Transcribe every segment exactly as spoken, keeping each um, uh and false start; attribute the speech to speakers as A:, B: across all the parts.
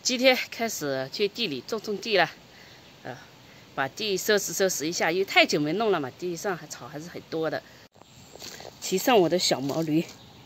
A: 今天开始去地里种种地了，呃，把地收拾收拾一下，因为太久没弄了嘛，地上还草还是很多的。骑上我的小毛驴。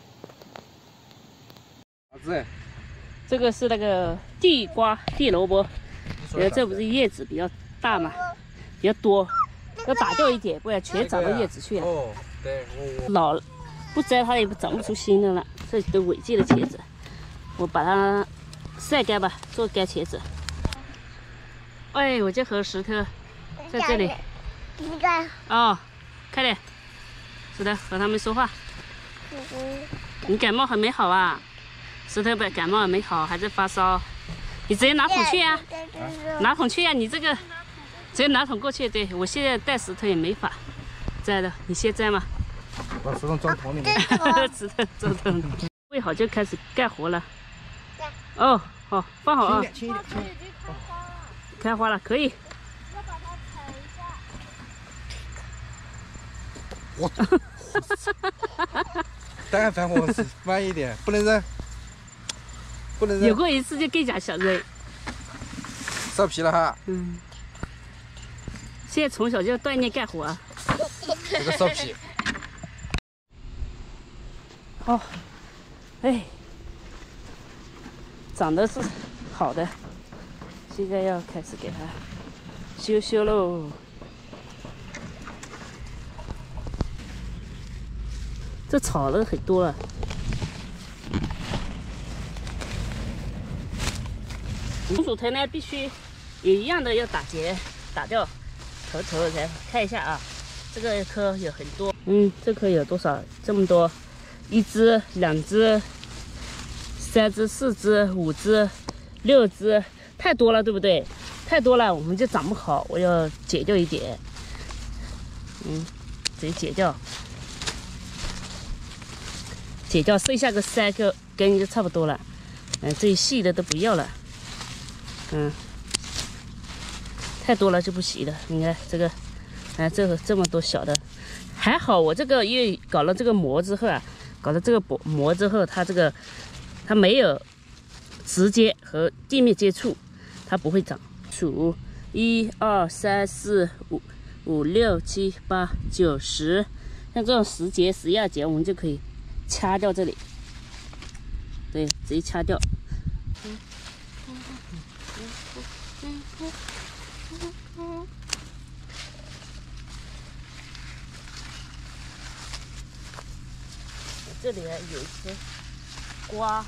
B: 啥子？
A: 这个是那个地瓜、地萝卜，呃，这不是叶子比较大嘛，比较多，要打掉一点，不然全长到叶子去了。
B: 哦，对，
A: 老不摘它也长不出新的了。这都违禁的茄子，我把它晒干吧，做干茄子。哎，我这盒石头在这里。
C: 这个。
A: 哦，快点，石头和他们说话。你感冒还没好啊？石头不感冒还没好，还在发烧。你直接拿桶去呀、啊，拿桶去呀、啊！你这个直接拿桶过去。对，我现在带石头也没法摘的，你先摘嘛。
B: 把石头装桶里面。
A: 石头装桶里。喂好就开始干活了。哦，好，放好啊。
B: 轻一点，轻一点。
A: 开花了，可以。
C: 要把它踩一下。
B: 我。但凡我是慢一点，不能扔，不能扔。
A: 有过一次就更加想扔。
B: 烧皮了哈。
A: 嗯。现在从小就锻炼干活啊。
B: 这个烧皮。
A: 哦，哎，长得是好的，现在要开始给它修修喽。这草都很多了。红薯藤呢，必须也一样的要打结，打掉头头才看一下啊。这个棵有很多，嗯，这棵有多少？这么多，一只、两只、三只、四只、五只、六只，太多了，对不对？太多了，我们就长不好，我要剪掉一点，嗯，直接剪掉。剪掉，剩下个三个根就差不多了。嗯、呃，最细的都不要了。嗯，太多了就不行了。你看这个，哎、啊，这个这么多小的，还好我这个因为搞了这个膜之后啊，搞了这个膜膜之后，它这个它没有直接和地面接触，它不会长。数一二三四五五六七八九十，像这种十节、十一二节，我们就可以。掐掉这里，对，直接掐掉。这里啊有一些瓜，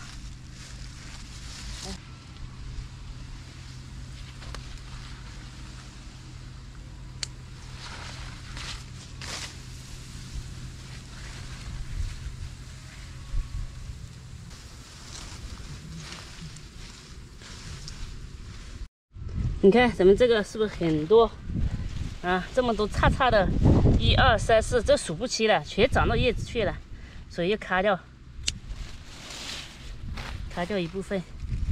A: 你看咱们这个是不是很多啊？这么多叉叉的，一二三四，这数不齐了，全长到叶子去了，所以要咔掉，咔掉一部分。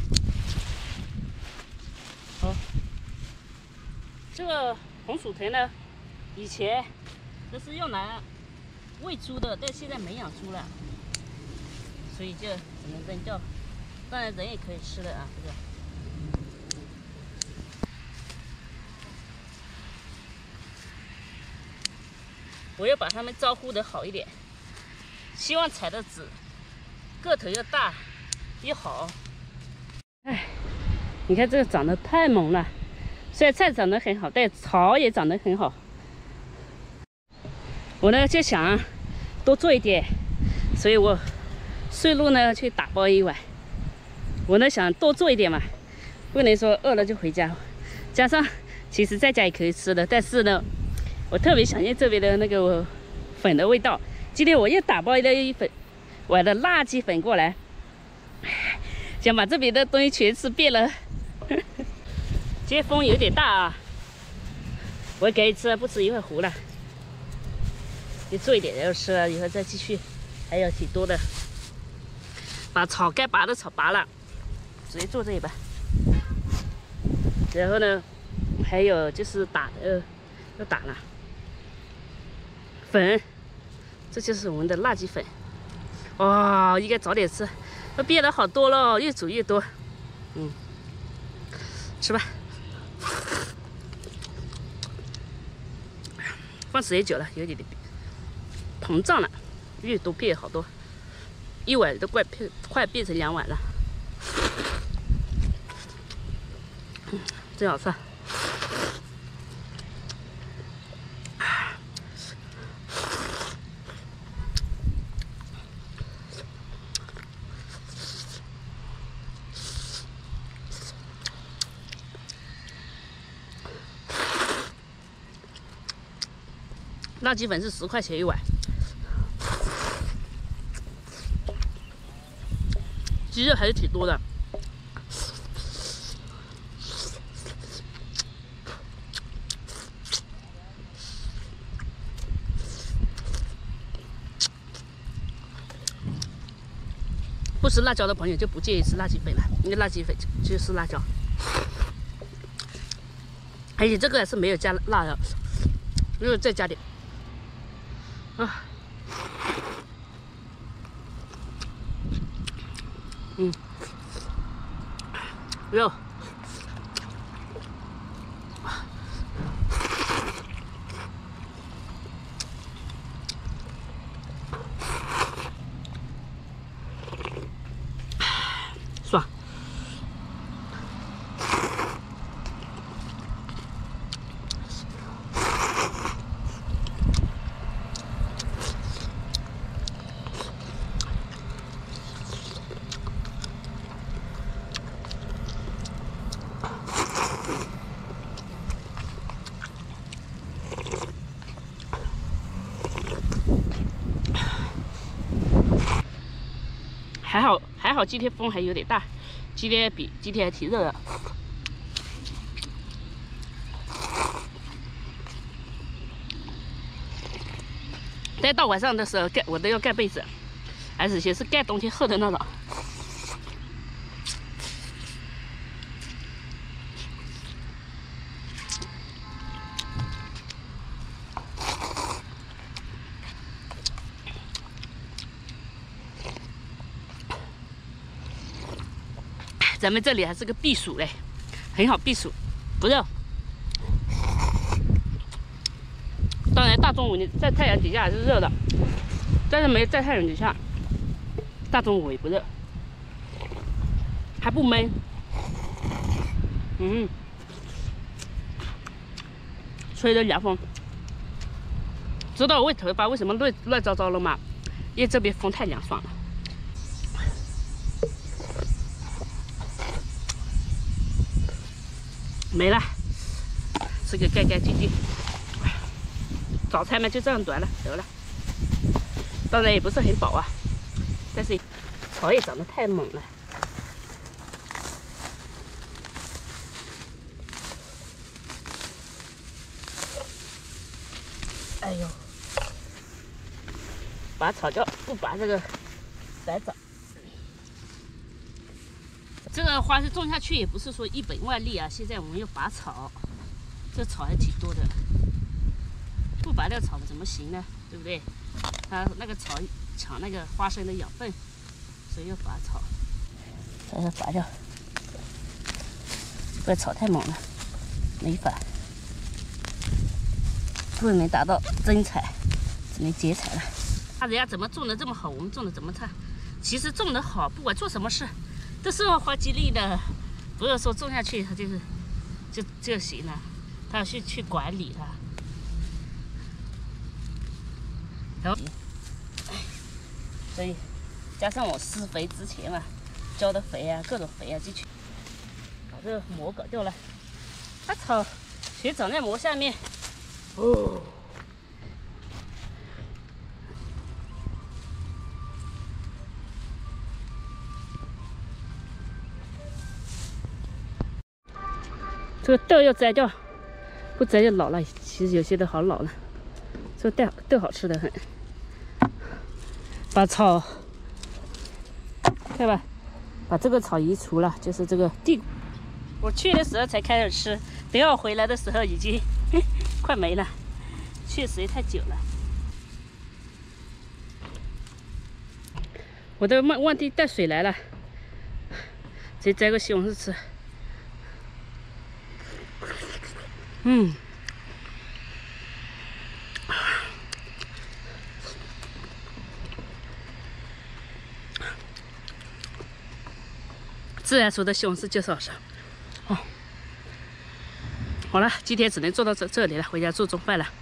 A: 好，这个红薯藤呢，以前这是用来喂猪的，但现在没养猪了，所以就只能扔掉。当然人也可以吃的啊，这个。我要把它们招呼得好一点，希望采的籽个头要大又好。哎，你看这个长得太猛了，虽然菜长得很好，但草也长得很好。我呢就想多做一点，所以我顺路呢去打包一碗。我呢想多做一点嘛，不能说饿了就回家。加上其实在家也可以吃的，但是呢。我特别想念这边的那个粉的味道。今天我又打包了一粉我的垃圾粉过来，想把这边的东西全吃遍了。今天风有点大啊，我给你吃，不吃一会儿糊了。就做一点，然后吃了以后再继续，还有挺多的。把草该拔的草拔了，直接做这里吧。然后呢，还有就是打的，要打了。粉，这就是我们的垃圾粉。哇、哦，应该早点吃，它变得好多了，越煮越多。嗯， 吃吧。放时间久了，有点点膨胀了，越多片好多，一碗都快变快变成两碗了。嗯，真好吃。 辣鸡粉是十块钱一碗，鸡肉还是挺多的。不吃辣椒的朋友就不建议吃辣鸡粉了，因为辣鸡粉就是辣椒，而且这个是没有加辣的，如果再加点。 啊，嗯，肉，爽。 还好还好，今天风还有点大，今天比今天还挺热的。但到晚上的时候盖我都要盖被子，而且是盖冬天厚的那种。咱们这里还是个避暑嘞，很好避暑，不热。当然，大中午你在太阳底下还是热的，但是没在太阳底下，大中午也不热，还不闷。嗯，吹着凉风。知道我头发为什么乱乱糟糟了吗？因为这边风太凉爽了。 没了，吃个干干净净。早餐嘛就这样端了，得了。当然也不是很饱啊，但是草也长得太猛了。哎呦，拔草叫不拔这个散草。 这个花是种下去也不是说一本万利啊！现在我们要拔草，这草还挺多的，不拔掉草怎么行呢？对不对？它那个草抢那个花生的养分，所以要拔草，把它拔掉。这草太猛了，没法，不能达到真采，只能结采了。看人家怎么种的这么好，我们种的怎么差？其实种的好，不管做什么事。 都是要花精力的，不是说种下去它就是就就行了，它要去去管理它。然后，所以加上我施肥之前嘛，浇的肥啊，各种肥啊进去，把这个膜搞掉了。它草全长在膜下面，哦。 这个豆要摘掉，不摘就老了。其实有些都好老了。这个豆豆好吃的很。把草，看吧，把这个草移除了，就是这个地。我去的时候才开始吃，等我回来的时候已经快没了，去时间太久了。我都忘忘记带水来了，直接摘个西红柿吃。 嗯。自然熟的西红柿就是好吃。哦，好了，今天只能做到这这里了，回家做中饭了。